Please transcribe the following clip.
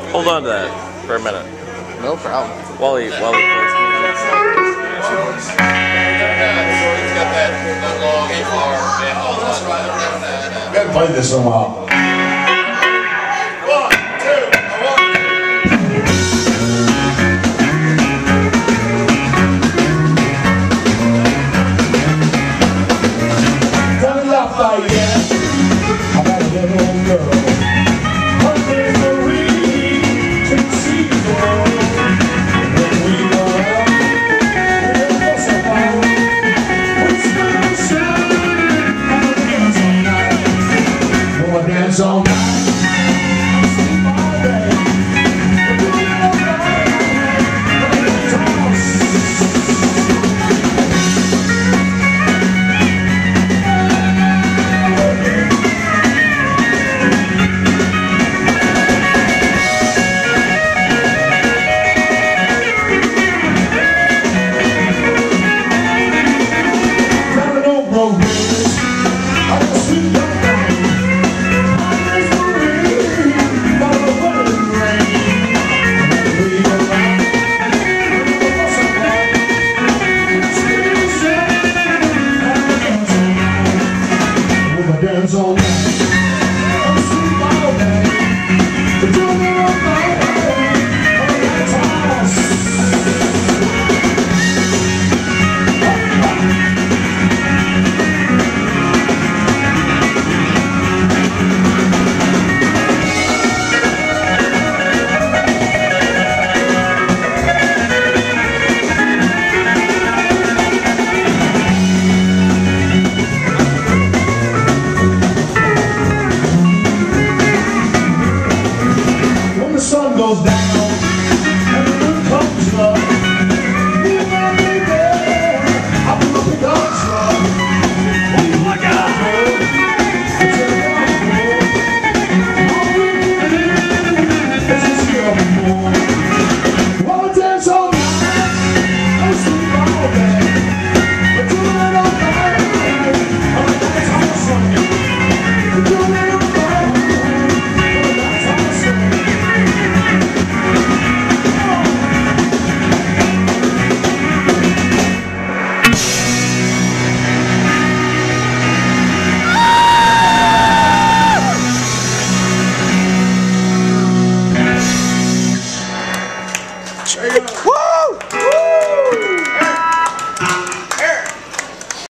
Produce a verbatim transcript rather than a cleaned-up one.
Hold on to that for a minute. No problem. While he, while he plays music. He's got that, that long guitar. We haven't played this in a while. One, two, one. Tell me Lafayette, I got a little girl. Her name's Marie, she sees the world. When we go out, we'll go so far. We still shine, I'll dance all night. We'll dance all night, I'll sleep all day. We'll do it all night, we'll toss. Dance all night, I'm sleep all day. We're doing it all night, all night toss. When the sun goes down